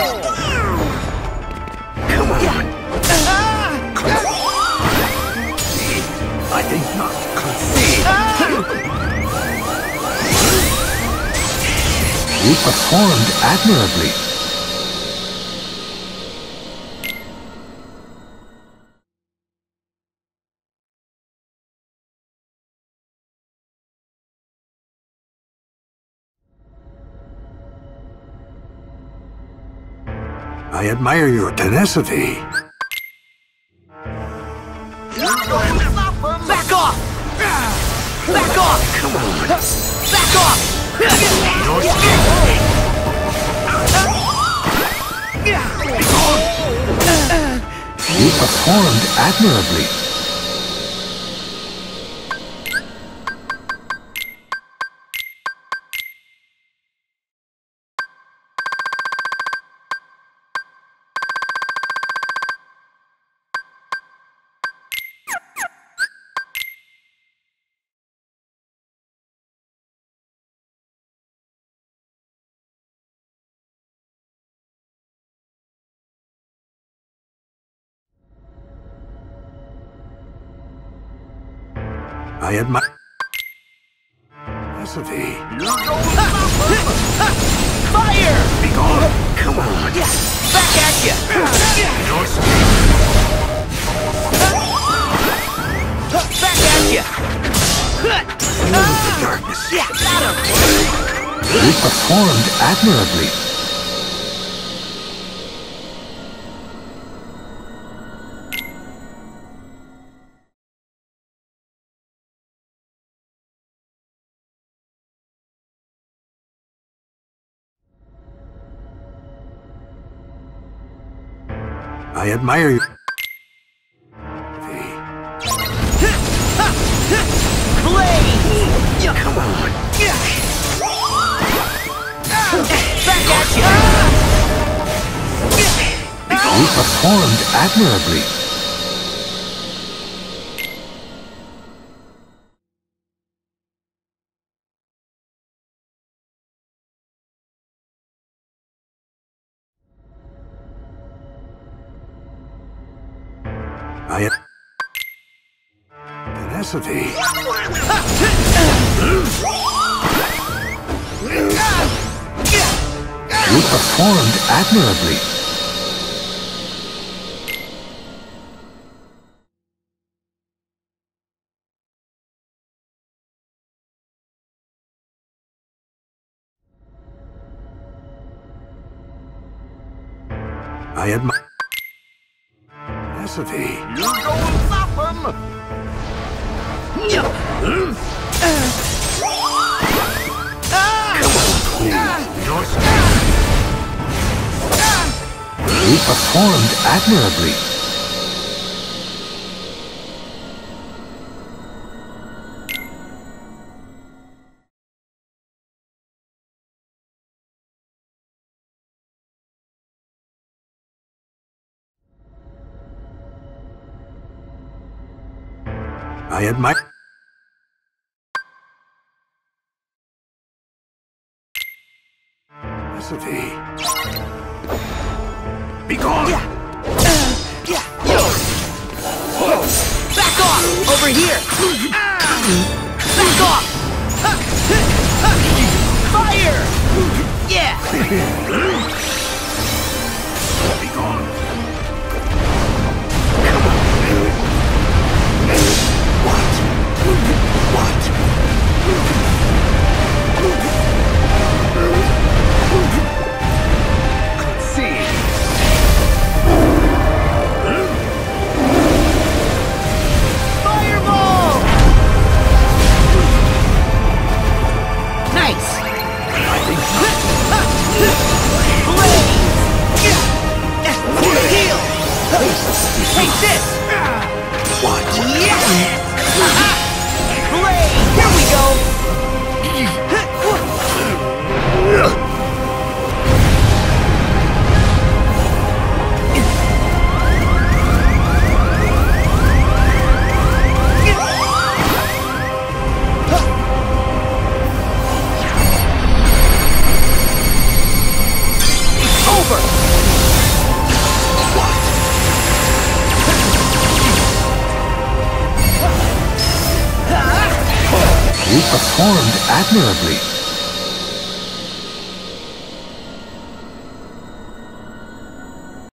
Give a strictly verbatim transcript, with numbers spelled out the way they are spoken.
Come on. I think not. Concede. You performed admirably. I admire your tenacity. Back off! Back off! Come on. Back off! You performed admirably. I admire tenacity. Fire! Be gone! Come on! Back at you! Your speed! Back at you! Feel the darkness. Got him! You performed admirably. I admire you. Blade! Come on. Back at you! You performed admirably. I am tenacity. You performed admirably. I admire tenacity. You're going to stop him! Your speed. You performed admirably. I admire tenacity. Be gone! Back off! Over here! Back off! Fire! Yeah! Be gone! What? What? Concede! Fireball! Nice! I think You performed admirably.